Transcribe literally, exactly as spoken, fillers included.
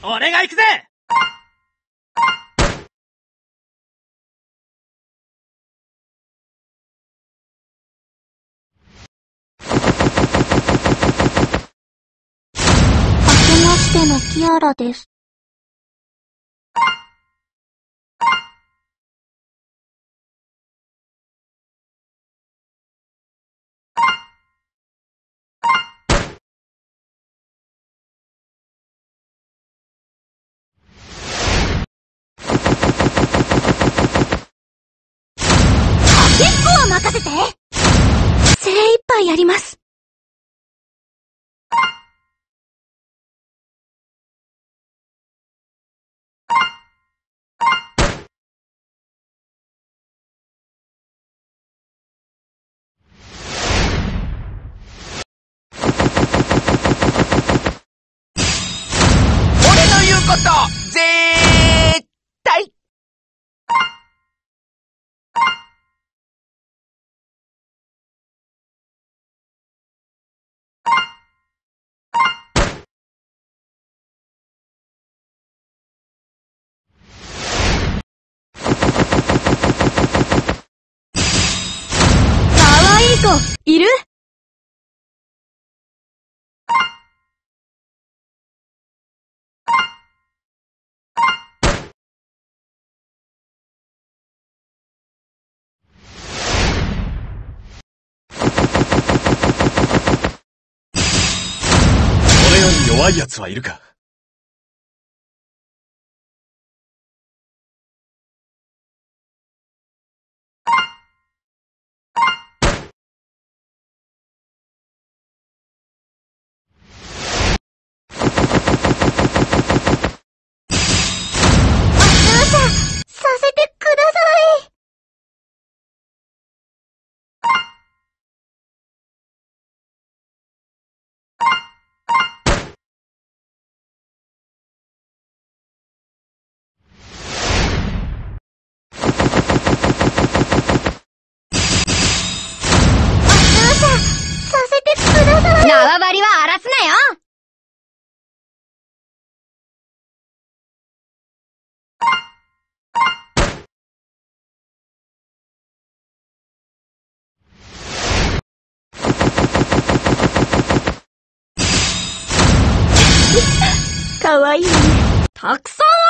俺が行くぜ。 明けましてのキアラです。結構任せて。精一杯やります。 俺の言うことぜーったい。 可愛い子いる？ 俺より弱い奴はいるか？ させてください。させてください。縄張りは荒らすなよ。かわいいね。たくさん